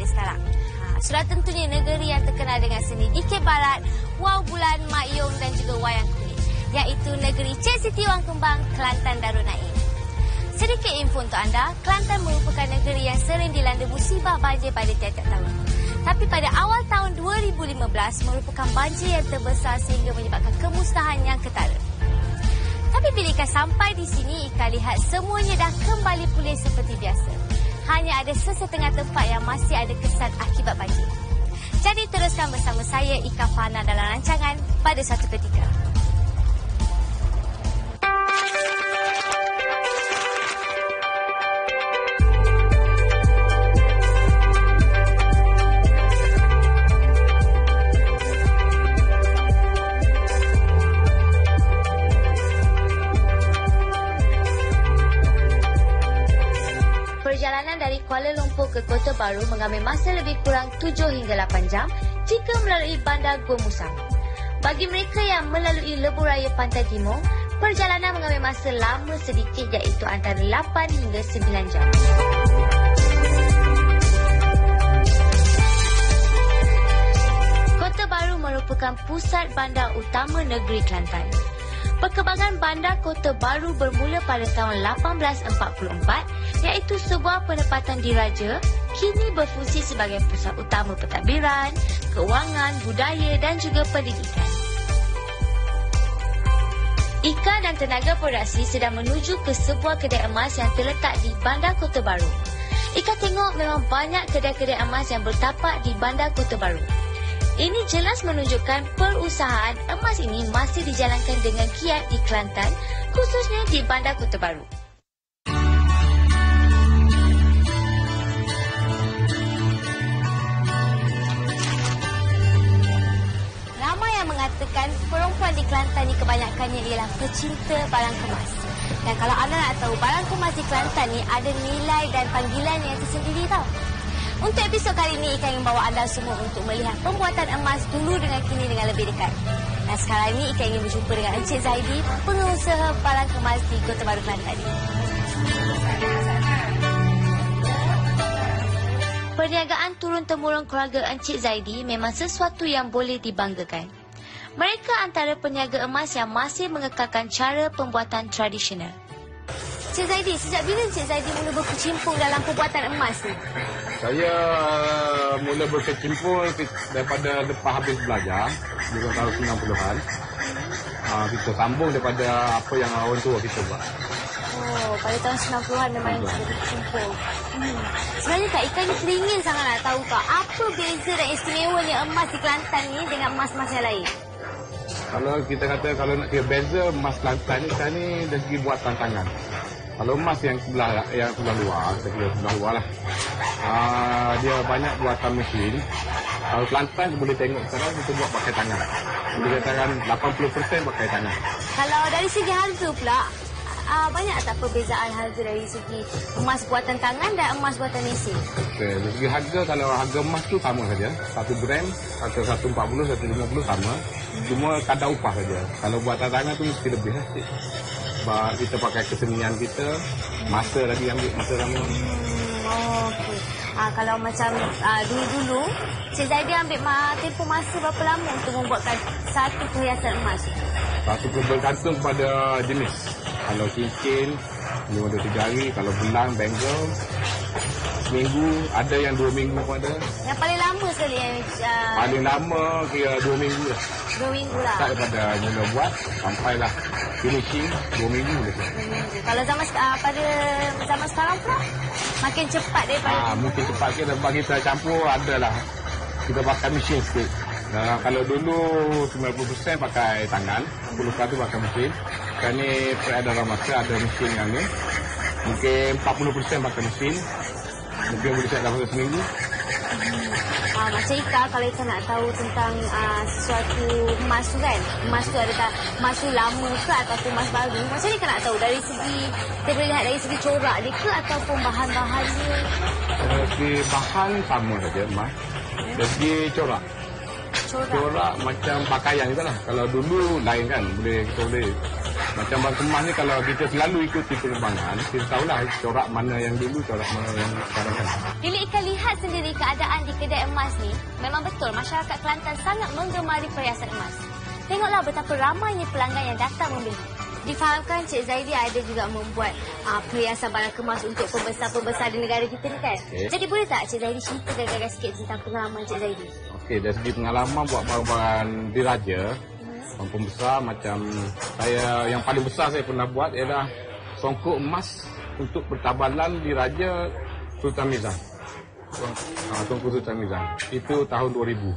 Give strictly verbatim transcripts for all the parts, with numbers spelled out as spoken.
sekarang. Ha, sudah tentunya negeri yang terkenal dengan seni dikir barat, wau bulan, mak yong dan juga wayang kulit, iaitu negeri Cik Siti Wang Kembang, Kelantan Darul Naim. Sedikit info untuk anda, Kelantan merupakan negeri yang sering dilanda musibah banjir pada tiap-tiap tahun. Tapi pada awal tahun dua ribu lima belas merupakan banjir yang terbesar sehingga menyebabkan kemusnahan yang ketara. Tapi bila ikan sampai di sini, ikan lihat semuanya dah kembali pulih seperti biasa. Hanya ada sesetengah tempat yang masih ada kesan akibat banjir. Jadi teruskan bersama saya, Ika Fana, dalam rancangan Pada Satu Ketika. Perjalanan dari Kuala Lumpur ke Kota Baru mengambil masa lebih kurang tujuh hingga lapan jam jika melalui bandar Gua Musang. Bagi mereka yang melalui Lebuh Raya Pantai Timur, perjalanan mengambil masa lama sedikit iaitu antara lapan hingga sembilan jam. Kota Baru merupakan pusat bandar utama negeri Kelantan. Perkembangan bandar Kota Baru bermula pada tahun lapan belas empat puluh empat, iaitu sebuah penempatan diraja, kini berfungsi sebagai pusat utama pentadbiran, keuangan, budaya dan juga pendidikan. Ika dan tenaga produksi sedang menuju ke sebuah kedai emas yang terletak di bandar Kota Baru. Ika tengok memang banyak kedai-kedai emas yang bertapak di bandar Kota Baru. Ini jelas menunjukkan perusahaan emas ini masih dijalankan dengan giat di Kelantan, khususnya di bandar Kota Baru. Ramai yang mengatakan perempuan di Kelantan ni kebanyakannya ialah pecinta barang kemas. Dan kalau anda nak tahu, barang kemas di Kelantan ni ada nilai dan panggilan yang tersendiri tau. Untuk episod kali ini, Ika ingin bawa anda semua untuk melihat pembuatan emas dulu dengan kini dengan lebih dekat. Dan sekarang ini, Ika ingin berjumpa dengan Encik Zaidi, pengusaha barang kemas di Kota Baru, Kelantan. Perniagaan turun-temurun keluarga Encik Zaidi memang sesuatu yang boleh dibanggakan. Mereka antara peniaga emas yang masih mengekalkan cara pembuatan tradisional. Encik Zaidi, sejak bila Encik Zaidi mula berkecimpung dalam pembuatan emas ni? Saya mula berkecimpung daripada lepas habis belajar di tahun sembilan puluhan. Uh, kita sambung daripada apa yang orang tua kita buat. Oh, pada tahun sembilan puluhan memang kita berkecimpung. Hmm. Sebenarnya Kak Ika ni teringin sangat nak tahu Kak, apa beza dan istimewanya emas di Kelantan ni dengan emas-emas yang lain? Kalau kita kata kalau nak kira beza emas Kelantan ni, sekarang ni dari segi buatan tangan. Kalau emas yang sebelah yang sebelah luar, kita kira sebelah luar lah. Uh, dia banyak buatan mesin. Kalau Kelantan boleh tengok sekarang kita buat pakai tangan. Kita katakan lapan puluh peratus pakai tangan. Kalau dari segi harga pula, uh, banyak tak perbezaan harga dari segi emas buatan tangan dan emas buatan mesin? Okey, dari segi harga, kalau harga emas tu sama saja. Satu gram, atau satu empat puluh, satu lima puluh sama. Cuma kadar upah saja. Kalau buatan tangan tu mesti lebih lah. Sebab kita pakai kesenian kita, masa lagi ambil masa lama. Oh, okey. Ah, kalau macam ah, dulu-dulu, Cik Zaidi ambil ma tempoh masa berapa lama untuk membuatkan satu perhiasan emas? Satu bergantung pada jenis. Kalau cincin, lima dua tiga hari. Kalau bulan, bangle, seminggu. Ada yang dua minggu pun ada. Yang paling lama sekali yang... Uh, paling lama kira dua minggu lah. Dua minggu lah. Start daripada mula buat, sampailah finishing, dua minggu lah. Kalau zaman uh, pada zaman sekarang pula, makin cepat daripada... Ah, mungkin cepat sikit. Sebab kita campur adalah, kita pakai mesin sikit. Nah, kalau dulu sembilan puluh peratus pakai tangan, sepuluh peratus pakai mesin. Sekarang ni peredaran masa ada mesin yang ni. Mungkin empat puluh peratus pakai mesin. Mungkin boleh siap dalam seminggu. Hmm. Ah, macam Ika, kalau Ika nak tahu tentang uh, sesuatu emas tu kan, emas tu adakah emas tu lama ke ataupun emas baru, macam ni Ika nak tahu dari segi, kita boleh lihat dari segi corak dia ke ataupun bahan-bahannya? Dari segi bahan sama saja emas. Dari segi corak. Corak. Corak macam pakaian juga lah. Kalau dulu lain kan, boleh kita boleh Macam Bang Kemas ni kalau kita selalu ikuti perkembangan, kita tahulah corak mana yang dulu, corak mana yang sekarang kan. Bila Ika lihat sendiri keadaan di kedai emas ni, memang betul masyarakat Kelantan sangat menggemari perhiasan emas. Tengoklah betapa ramainya pelanggan yang datang membeli. Difahamkan Cik Zaidi ada juga membuat uh, perhiasan barang kemas untuk pembesar-pembesar di negara kita ni kan. Okay. Jadi boleh tak Cik Zaidi cerita gagak sikit tentang pengalaman Cik Zaidi? Okey, dari segi pengalaman buat barang-barang diraja, hmm. pembesar macam saya yang paling besar saya pernah buat ialah songkok emas untuk pertabalan diraja Sultan Mizan. Uh, Tunku Sultan Mizan. Itu tahun dua ribu.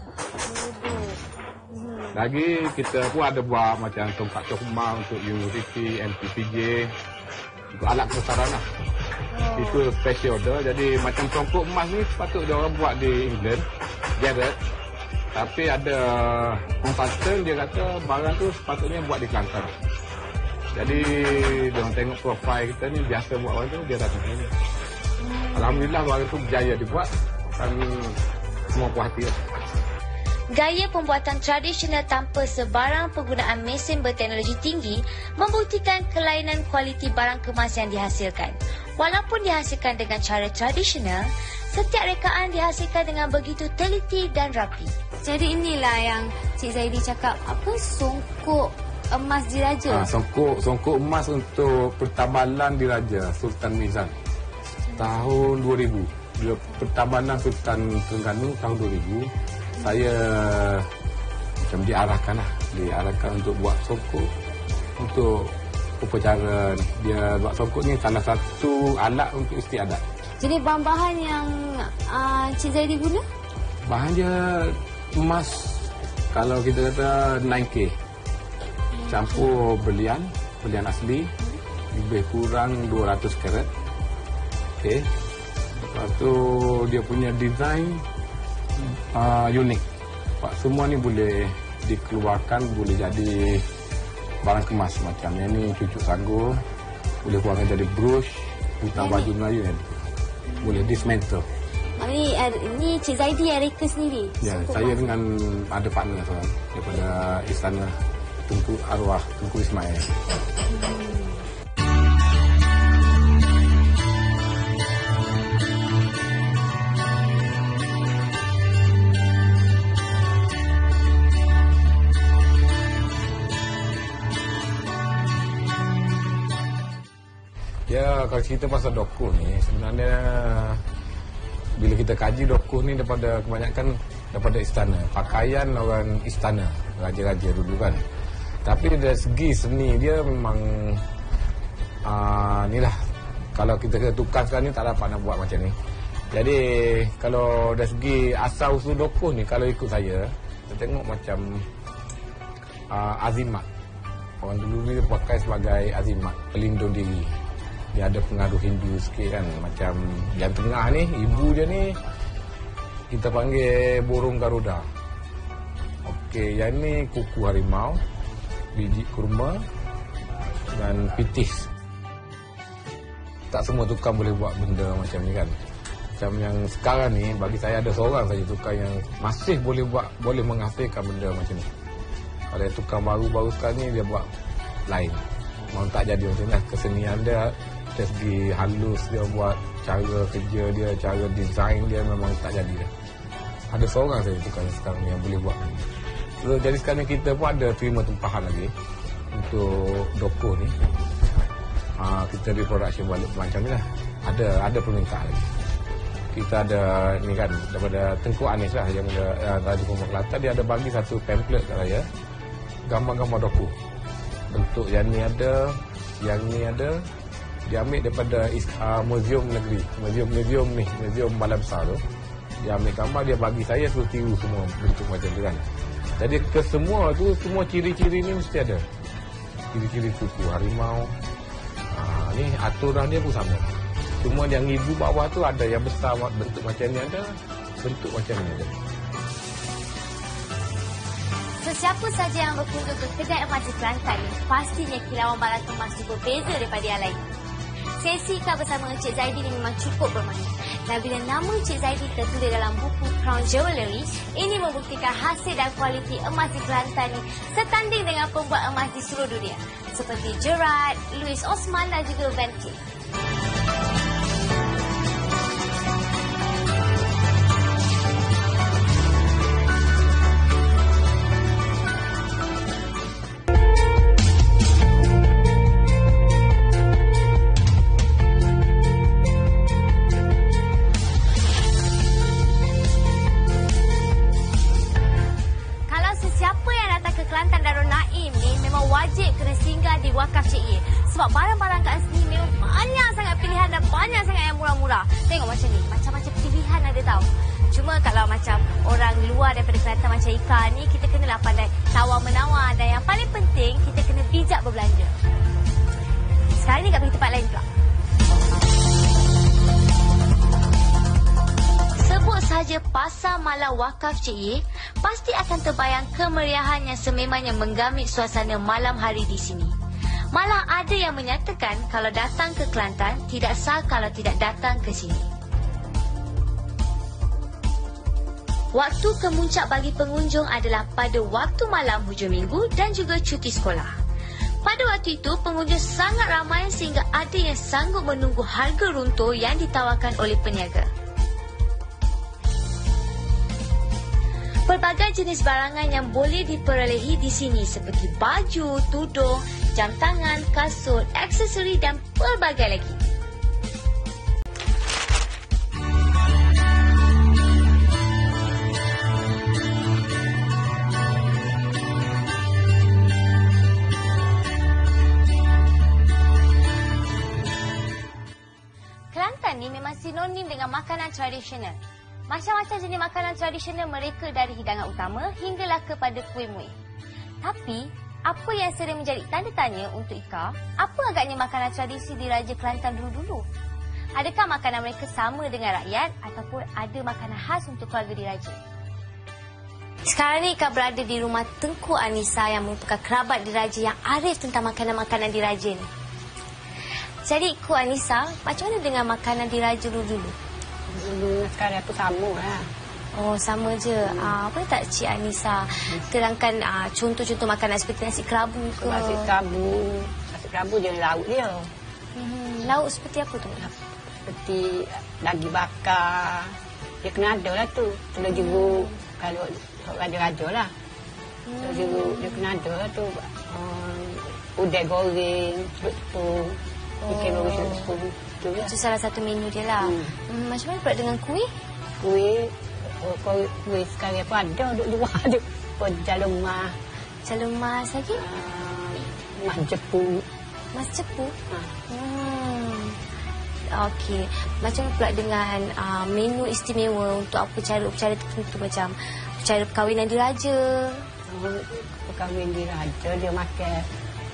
Lagi kita pun ada buat macam tongkat cokma untuk universiti, M P P J, untuk alat kebesaran lah. Oh. Itu special order. Jadi macam tongkok emas ni patut dia orang buat di England, Jared. Tapi ada konsultan dia kata barang tu sepatutnya buat di Kelantan. Jadi dia orang tengok profil kita ni biasa buat orang tu, dia datang sini. Hmm. Alhamdulillah barang tu berjaya dibuat dan semua puas hati lah. Gaya pembuatan tradisional tanpa sebarang penggunaan mesin berteknologi tinggi membuktikan kelainan kualiti barang kemas yang dihasilkan. Walaupun dihasilkan dengan cara tradisional, setiap rekaan dihasilkan dengan begitu teliti dan rapi. Jadi inilah yang Cik Zaidi cakap, apa songkok emas diraja? Ha, songkok, songkok emas untuk pertabalan diraja Sultan Mizan tahun dua ribu. Pertabalan Sultan Terengganu tahun dua ribu. Saya macam diarahkan lah, diarahkan untuk buat songkok untuk upacara. Dia buat songkok ni salah satu alat untuk istiadat. Jadi bahan-bahan yang uh, Cik Zaidi guna? Bahan dia emas, kalau kita kata nine K. Campur berlian, berlian asli, lebih kurang dua ratus karat. Okey. Lepas tu dia punya design Uh, unik. Pak, semua ni boleh dikeluarkan, boleh jadi barang kemas macam yang ni, cucuk sagu, boleh keluarkan jadi brush, hutang baju Melayu kan. Boleh dismantle. Ini ini Cik Zaidi yang reka sendiri. Ya, saya dengan ada partner seorang daripada Istana Tunku Arwah Tunku Ismail. Hmm. Ya, kalau cerita pasal dokuh ni, sebenarnya bila kita kaji dokuh ni daripada kebanyakan daripada istana. Pakaian orang istana, raja-raja dulu kan. Tapi dari segi seni dia memang uh, ni lah. Kalau kita tukar sekarang ni tak dapat nak buat macam ni. Jadi kalau dari segi asal usul dokuh ni, kalau ikut saya, kita tengok macam uh, azimat. Orang dulu ni pakai sebagai azimat, pelindung diri. Dia ada pengaruh Hindu sikit kan. Macam yang tengah ni, ibu dia ni kita panggil burung Garuda. Okey, yang ni kuku harimau, biji kurma dan pitis. Tak semua tukang boleh buat benda macam ni kan. Macam yang sekarang ni, bagi saya ada seorang saja tukang yang masih boleh buat, boleh menghasilkan benda macam ni. Kalau tukang baru-baru sekarang ni, dia buat lain. Mau tak jadi macam ni lah. Kesenian dia, dari segi halus dia buat, cara kerja dia, cara design dia memang tak jadi dah. Ada seorang saja tukang sekarang yang boleh buat. So, jadi sekarang kita pun ada terima tempahan lagi untuk dokuh ni. Ha, kita reproduction balik macam ni lah. Ada ada permintaan lagi. Kita ada ni kan, daripada Tengku Anis lah yang uh, Raja Pemuda Kelantan, dia ada bagi satu pamphlet kat saya, gambar-gambar dokuh. Bentuk yang ni ada, yang ni ada. Dia ambil daripada uh, muzium negeri, muzium-muzium ni, muzium Balai Besar tu. Dia ambil gambar, dia bagi saya, suruh tiru semua bentuk macam tu kan. Jadi ke semua tu, semua ciri-ciri ni mesti ada. Ciri-ciri kuku harimau. Uh, ni aturan dia pun sama. Cuma yang ibu bawah tu ada yang besar, bentuk macam ni ada, bentuk macam ni ada. Sesiapa saja yang berkunjung ke kedai emas di Kelantan ni, pastinya kilauan barang kemas itu berbeza daripada yang lain. Sesi Ika bersama Cik Zaidi ini memang cukup bermakna. Dan bila nama Cik Zaidi tertulis dalam buku Crown Jewellery, ini membuktikan hasil dan kualiti emas di Kelantan ini setanding dengan pembuat emas di seluruh dunia. Seperti Gerard, Louis Osman dan juga Van Cleef. Wakaf Cik Ye. Sebab barang-barang kat sini memang banyak sangat pilihan dan banyak sangat yang murah-murah. Tengok macam ni, macam-macam pilihan ada tahu. Cuma kalau macam orang luar daripada Kelantan macam Ika ni, kita kenalah pandai tawar-menawar dan yang paling penting, kita kena bijak berbelanja. Sekarang ni kat pergi tempat lain pula. Sebut saja Pasar Malam Wakaf Cik Ye, pasti akan terbayang kemeriahan yang sememangnya menggamit suasana malam hari di sini. Malah ada yang menyatakan kalau datang ke Kelantan, tidak sah kalau tidak datang ke sini. Waktu kemuncak bagi pengunjung adalah pada waktu malam hujung minggu dan juga cuti sekolah. Pada waktu itu, pengunjung sangat ramai sehingga ada yang sanggup menunggu harga runtuh yang ditawarkan oleh peniaga. Pelbagai jenis barangan yang boleh diperolehi di sini seperti baju, tudung, jam tangan, kasut, aksesori dan pelbagai lagi. Kelantan ni memang sinonim dengan makanan tradisional. Macam-macam jenis makanan tradisional mereka dari hidangan utama hinggalah kepada kuih muih. Tapi, apa yang sering menjadi tanda tanya untuk Ika, apa agaknya makanan tradisi di Raja Kelantan dulu-dulu? Adakah makanan mereka sama dengan rakyat ataupun ada makanan khas untuk keluarga diraja? Sekarang ni Ika berada di rumah Tengku Anissa yang merupakan kerabat diraja yang arif tentang makanan-makanan diraja ni. Jadi, Ku Anissa, macam mana dengan makanan diraja dulu-dulu? Dulu sekarang tu sama lah. Oh, sama je. Hmm. Uh, boleh tak Cik Anissa terangkan uh, contoh-contoh makanan seperti nasi kerabu ke? Nasi kerabu. Nasi kerabu je lauk dia. Hmm, lauk seperti apa tu? Seperti daging bakar. Dia kena ada lah tu. Telur jeruk. Hmm. Kalau raja-raja lah. Hmm. Telur jeruk dia kena ada lah tu. Um, udai goreng. Tepung. Ikan goreng tepung. Itu, itu salah satu menu dia lah. Hmm. Hmm, macam mana pula dengan kuih? Kuih, oh, kuih sekarang pun ada duduk luar tu. Pun jalur mas. Jalur mas lagi? Uh, mas cepu. Mas cepu? Ha. Hmm. Okey. Macam mana pula dengan uh, menu istimewa untuk apa cara-cara tertentu macam cara perkahwinan diraja? Oh, perkahwinan diraja dia makan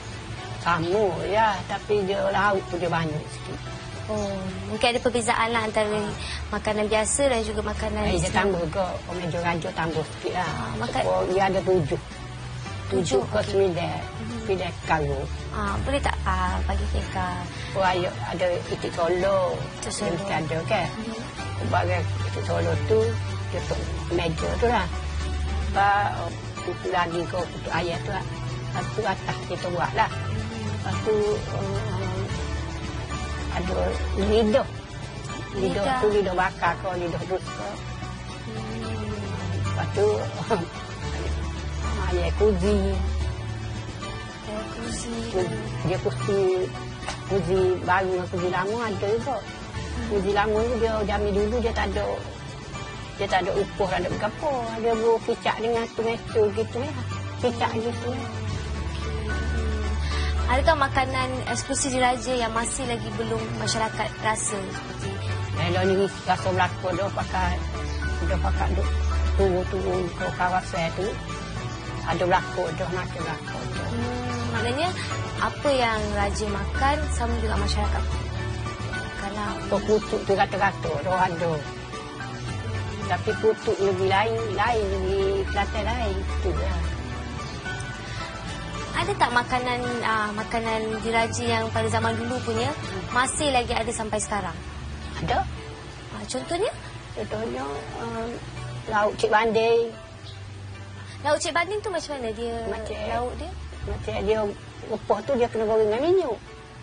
sama ya, tapi dia lauk pun dia banyak sikit. Oh, mungkin ada perbezaan lah antara ha. makanan biasa dan juga makanan eh, dia tambah ke, orang raja tambah sikit lah. Ha, makan... oh, dia ada tujuh. Tujuh ke okay. sembilan. Sembilan hmm. karo. Ah, boleh tak ah, bagi kita? Oh, ada, ada itik solo. Itik solo. Mesti ada kan? Hmm. Bagi itik solo tu, dia tu meja tu lah. Lepas, oh, putu lagi ke putu ayat tu lah. Lepas tu atas kita buat lah. Lepas tu, um, ada lidah. Lidah tu lidah bakar ke, lidah dus ke. Hmm. Lepas tu, ayat kuzi. Ayat kuzi. Dia kuzi, kuzi baru dengan kuzi lama ada juga. Kuzi lama tu dia jamin dulu dia tak ada, dia tak ada upuh, tak ada berapa. Dia buat picak dengan tomato gitu ya. Picak gitu ya. Adakah makanan eksklusif diraja yang masih lagi belum masyarakat rasa seperti? Kalau ni rasa belakang dah pakai, dah pakai duk turun-turun ke kawasan tu, ada belakang dah makan belakang. Hmm, maknanya apa yang raja makan sama juga masyarakat. Kalau kutuk tu kata-kata dah ada. Tapi kutuk lebih lain, lain di Kelantan lain tu lah. Ada tak makanan uh, makanan diraja yang pada zaman dulu punya masih lagi ada sampai sekarang? Ada. Uh, contohnya? Contohnya um, lauk cik banding. Lauk cik banding tu macam mana dia? Macam lauk dia? Macam dia repah tu dia kena goreng dengan minyak.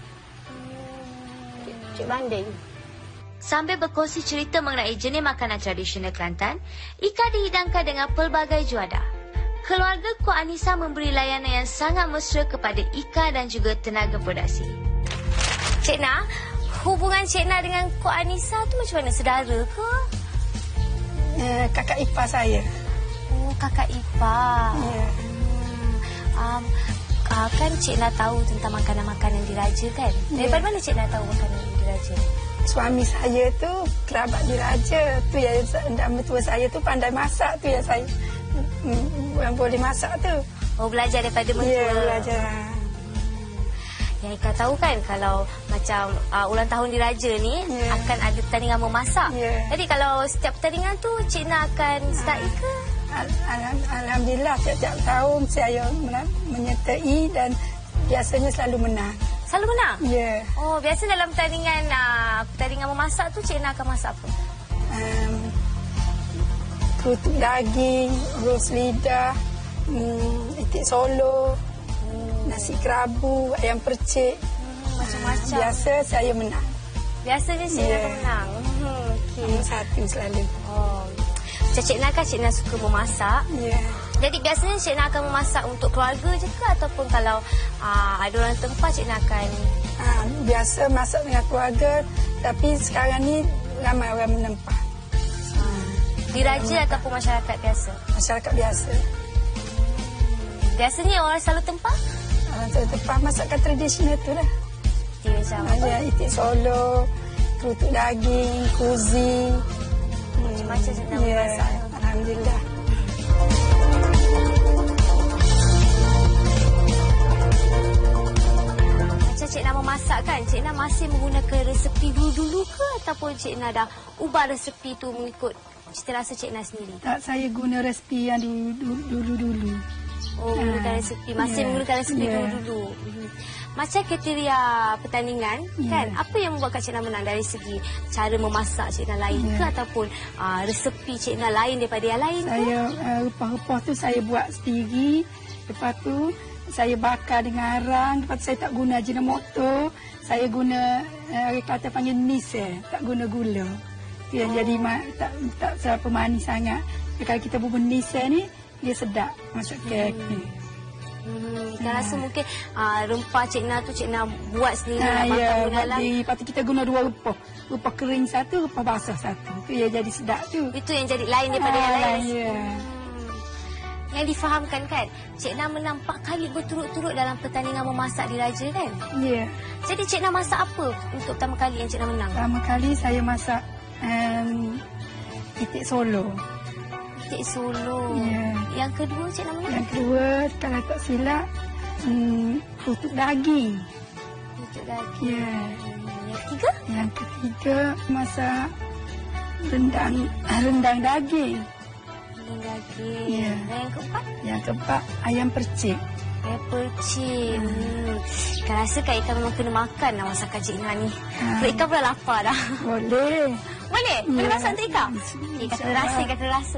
Cik, cik banding. Sambil berkongsi cerita mengenai jenis makanan tradisional Kelantan, Ika dihidangkan dengan pelbagai juada. Keluarga Kok Anisa memberi layanan yang sangat mesra kepada Ika dan juga tenaga produksi. Cik Na, hubungan Cik Na dengan Kok Anisa tu macam mana? Sedara ke? Uh, kakak ipar saya. Oh, kakak ipar. Yeah. Hmm, um, uh, kan Cik Na tahu tentang makanan-makanan diraja kan? Daripada yeah. mana Cik Na tahu makanan diraja? Suami saya tu kerabat diraja. Tu ya, dan mertua saya tu pandai masak tu ya saya. Yang boleh masak tu. Oh, belajar daripada mertua. Ya, belajar. Yang Ika tahu kan kalau macam uh, ulang tahun diraja ni yeah. akan ada pertandingan memasak. Yeah. Jadi kalau setiap pertandingan tu Cik Na akan sertai ke? Al- al- Alhamdulillah setiap tahun saya menyertai dan biasanya selalu menang. Selalu menang? Ya. Yeah. Oh, biasa dalam pertandingan uh, pertandingan memasak tu Cik Na akan masak apa? Um, Kerutuk daging, ros lidah, hmm, itik solo, hmm. nasi kerabu, ayam percik. Hmm, macam-macam. Biasa saya menang. Biasanya Cik yeah. Na menang. Hmm, okay. Nombor satu selalu. Oh. Macam Cik Na kan Cik Na suka memasak. Yeah. Jadi biasanya Cik Na akan memasak untuk keluarga je ke? Ataupun kalau uh, ada orang tempah Cik Na akan... Ha, biasa masak dengan keluarga. Tapi sekarang ni ramai orang menempah. Diraja ataupun masyarakat biasa? Masyarakat biasa. Biasanya orang selalu tempah? Orang selalu tempah masakan tradisional tu lah. Dia macam apa? Ya, itik solo, kerutuk daging, kuzi. Macam-macam Cik Na ya, memasak. Alhamdulillah. Macam Cik Na memasak kan? Cik Na masih menggunakan resepi dulu-dulu ke? Ataupun Cik Na dah ubah resepi tu mengikut cita rasa Cik Na sendiri? Tak, saya guna resepi yang dulu-dulu. Oh, menggunakan resepi. Masih yeah. menggunakan resepi yeah. dulu-dulu. Hmm. Macam kriteria pertandingan, yeah. kan? Apa yang membuatkan Cik Na menang dari segi cara memasak Cik Na lain yeah. ke? Ataupun uh, resepi Cik Na lain daripada yang lain saya, ke? Saya, uh, rempah-rempah tu saya buat sendiri. Lepas tu, saya bakar dengan arang. Lepas tu saya tak guna Ajinomoto. Saya guna, uh, kata panggil nis eh. Tak guna gula. Yang oh. jadi tak tak serapa manis sangat. Kalau kita bubur nisa ni dia sedap masak kek ni. Hmm, kita ha. rasa mungkin uh, rempah Cik Na tu Cik Na buat sendiri ha, lah, ya, buat di, lepas tu kita guna dua rempah. Rempah kering satu, rempah basah satu. Tu yang jadi sedap tu. Itu yang jadi lain daripada ha, yang lain. Ya. Hmm. Yang difahamkan kan, Cik Na menang empat kali berturut-turut dalam pertandingan memasak diraja kan? Ya. Jadi Cik Na masak apa untuk pertama kali yang Cik Na menang? Pertama kali saya masak Um, itik solo. Itik solo. Yeah. Yang kedua Cik Na menang? Yang kedua kalau tak silap um, kerutuk daging. Kerutuk daging. Yeah. Yang ketiga? Yang ketiga masak rendang rendang daging. Rendang daging. Yeah. Dan yang keempat? Yang keempat ayam percik. Ayam percik. Hmm. Ika rasa Kak Ika memang kena makan lah masakan Cik Na ni. Ha. Perut Ika pun dah lapar dah. Boleh. Boleh? Boleh ya. masak untuk Ika? Ika kena rasa, Ika kena rasa.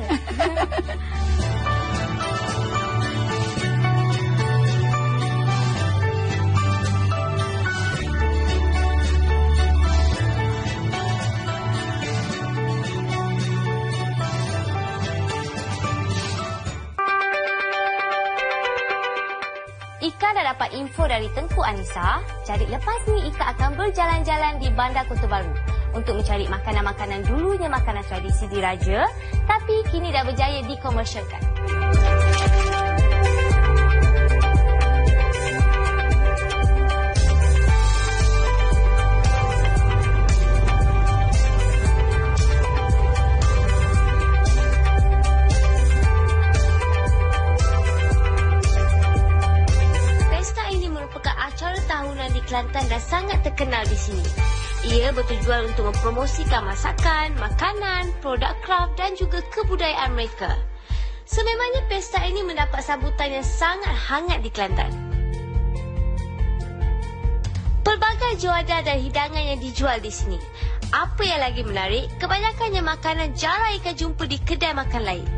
Ika dah dapat info dari Tengku Anisa. Jadi lepas ni Ika akan berjalan-jalan di Bandar Kota Baru untuk mencari makanan-makanan dulunya makanan tradisi diraja, tapi kini dah berjaya dikomersialkan. Kelantan dah sangat terkenal di sini. Ia bertujuan untuk mempromosikan masakan, makanan, produk kraft dan juga kebudayaan mereka. Sememangnya pesta ini mendapat sambutan yang sangat hangat di Kelantan. juadah dan hidangan yang dijual di sini. Apa yang lagi menarik, kebanyakannya makanan jarang ikan jumpa di kedai makan lain.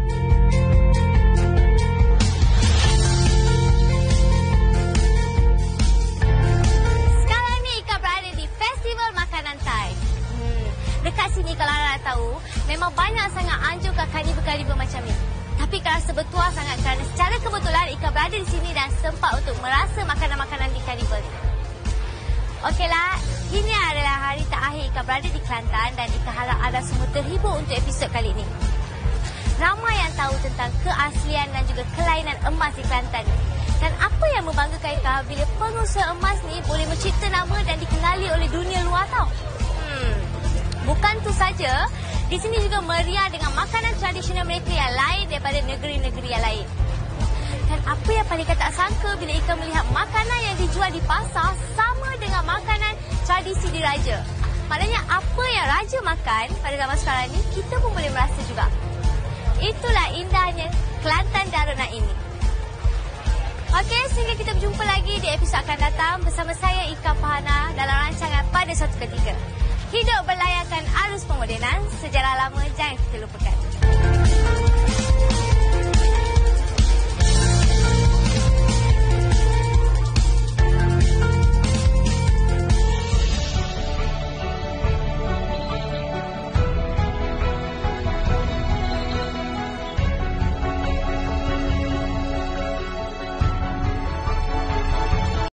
Sekarang ni Ika berada di Festival Makanan Thai. Hmm, dekat sini kalau anda nak tahu, memang banyak sangat anjurkan karnival-karnival macam ni. Tapi kerasa bertuah sangat kerana secara kebetulan Ika berada di sini dan sempat untuk merasa makanan-makanan di karnival ni. Okeylah, ini adalah hari terakhir Ika berada di Kelantan dan Ika harap anda semua terhibur untuk episod kali ini. Ramai yang tahu tentang keaslian dan juga kelainan emas di Kelantan ni. Dan apa yang membanggakan Ika bila pengusaha emas ni boleh mencipta nama dan dikenali oleh dunia luar tau. Hmm, bukan tu saja, di sini juga meriah dengan makanan tradisional mereka yang lain daripada negeri-negeri yang lain. Dan apa yang paling Ika tak sangka bila Ika melihat makanan yang dijual di pasar sama dengan makanan tradisi diraja. Maknanya apa yang raja makan pada zaman sekarang ni, kita pun boleh merasa juga. Itulah indahnya Kelantan Darul Naim ini. Okey, sehingga kita berjumpa lagi di episod akan datang bersama saya Ika Fahana dalam rancangan Pada Suatu Ketika. Hidup berlayarkan arus pemodenan, sejarah lama jangan kita lupakan.